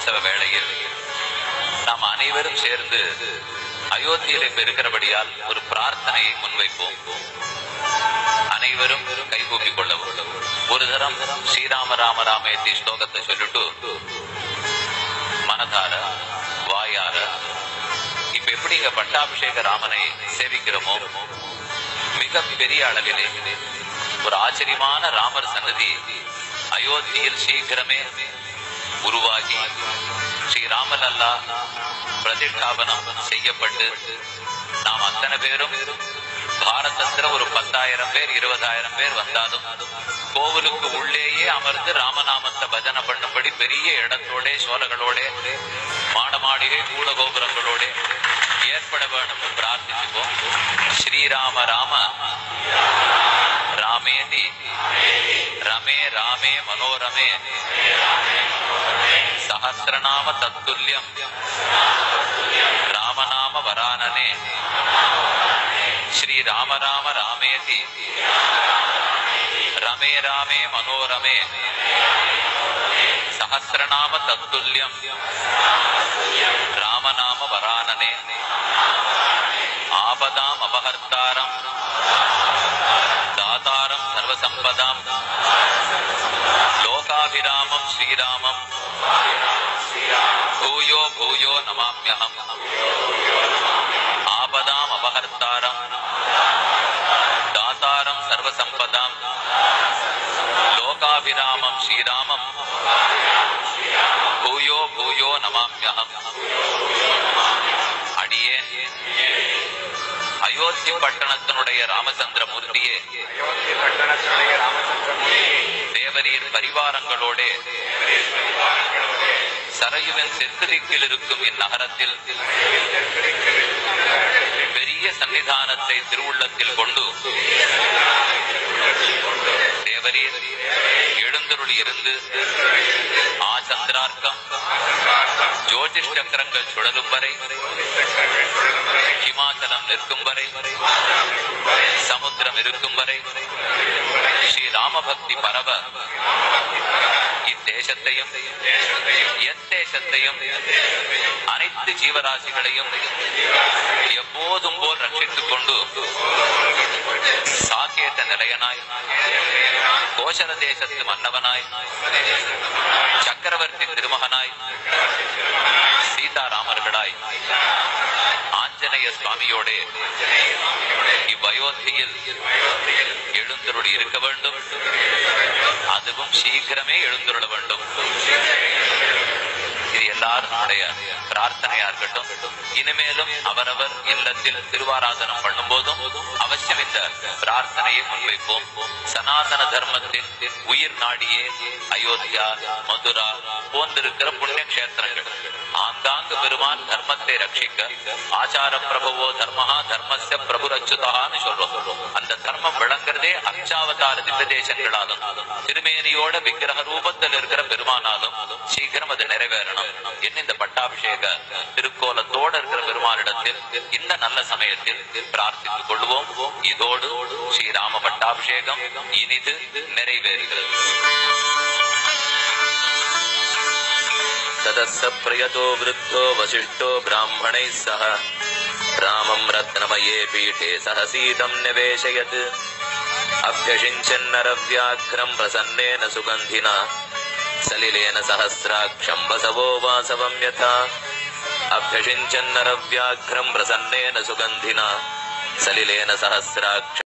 பிரம்மோற்சவ வேளையில் நாம் அனைவரும் சேர்ந்து அயோத்தியிலே இருக்கிறபடியால் ஒரு பிரார்த்தனையை முன்வைப்போம். அனைவரும் கைகூப்பிக் கொள்ளவும். ஒரு தரம் ஸ்ரீராம ராம ராமேதி ஸ்லோகத்தை சொல்லிட்டு மனதார வாயார இப்ப எப்படி இங்க பட்டாபிஷேக ராமனை சேவிக்கிறோமோ மிக பெரிய அளவிலே ஒரு ஆச்சரியமான ராமர் சன்னதி அயோத்தியில் சீக்கிரமே உருவாகி ஸ்ரீராமலல்லா பிரதிஷ்டாபனம் செய்யப்பட்டு நாம் அத்தனை பேரும் பாரதத்துல ஒரு 10,000 பேர் 20,000 பேர் வந்தாலும் கோவிலுக்கு உள்ளேயே அமர்ந்து ராமநாமத்தை பஜனை பண்ணும்படி பெரிய இடத்தோட சோலைகளோட மாடமாளிகை கூலகோபுரங்களோட ஏற்பட வேண்டும் பிரார்த்திச்சுப்போம். ஸ்ரீராம ராம ராமேதி ரமே ராமே மனோரமே சஹஸ்ரநாம தத்துல்யம் ராமநாம வரானனே ஸ்ரீராம ராம ராமேதி ரமே ராமே மனோரமே சஹஸ்ரநாம தத்துல்யம் ராமநாம வரானனே ஆபதாம் அபஹர்த்தாரம் தாதாரம் சர்வசம்பதாம் லோகாபிராமம் ஸ்ரீராமம் பூயோ பூயோ நமாம்யஹம் ஆபதாம் அபஹர்த்தாரம் தாதாரம் சர்வசம்பதாம் லோகாபிராமம் ஸ்ரீராமம் பூயோ பூயோ நமாம்யஹம். அடியேன் அயோத்தி பட்டணத்தினுடைய ராமச்சந்திர மூர்த்தியே தேவரீர் பரிவாரங்களோட சரையுவின் தெற்கு திக்கில் இருக்கும் இந்நகரத்தில் பெரிய சன்னிதானத்தை திருவுள்ளத்தில் கொண்டு தேவரீர் எழுந்தருளி இருந்து ஆச்சந்திரார்க்கம் ஜோதிஷ் சக்கரங்கள் சுழலும் வரை ஹிமாச்சலம் நிற்கும் வரை சமுத்திரம் இருக்கும் வரை ஸ்ரீராம பக்தி பரவ இத்தேசத்தையும் எத்தேசத்தையும் அனைத்து ஜீவராசிகளையும் எப்போதும் போல் ரட்சித்துக் கொண்டு சாக்கேத நிலையனாய் கோசல தேசத்து மன்னவனாய் சக்கரவர்த்தி திருமகனாய் சீதாராமர்களாய் ஆஞ்சநேய சுவாமியோட இவ்வயோத்தியில் எழுந்தருளி இருக்க வேண்டும். அதுவும் சீக்கிரமே எழுந்தருள வேண்டும். இது எல்லாரும் பிரார்த்தனையா இருக்கட்டும். இனிமேலும் அவரவர் இல்லத்தில் திருவாராதனம் பண்ணும் போதும் அவசியம் இந்த பிரார்த்தனையை முன்வைப்போம். சனாதன தர்மத்தின் உயிர் நாடியே அயோத்தியா மதுரா போன்றிருக்கிற புண்ணிய கஷேத்திரங்கள் ஆங்காங்கு பெருமான் தர்மத்தை ரட்சிக்க ஆச்சார பிரபுவோ தர்மஹா தர்மஸ்ய பிரபுரச்சுதான்னு சொல்றோம். அந்த தர்மம் விளங்குறதே அர்ச்சாவதார திவ்ய தேசங்களாலும் திருமேனியோட விக்கிரக ரூபத்தில் இருக்கிற பெருமானாலும் சீக்கிரம் அது நிறைவேறணும் என்ன இந்த பட்டாபிஷேக திருக்கோலத்தோடு இருக்கிற பெருமானிடத்தில் இந்த நல்ல சமயத்தில் பிரார்த்தித்துக் கொள்வோம். இதோடு ஸ்ரீராம பட்டாபிஷேகம் இனிது நிறைவேறுகிறது. तदस्स प्रयतो वृद्धो वसिष्ठो ब्राह्मणैः सह रामं रत्नमये पीठे सहसीतं निवेशयत् अभ्यषिञ्चन्नरव्याघ्रं प्रसन्नेन सुगन्धिना सलिलेन सहस्राक्षं वसवो वासवं यथा अभ्यषिञ्चन्नरव्याघ्रं प्रसन्नेन सुगन्धिना सलिलेन सहस्राक्षं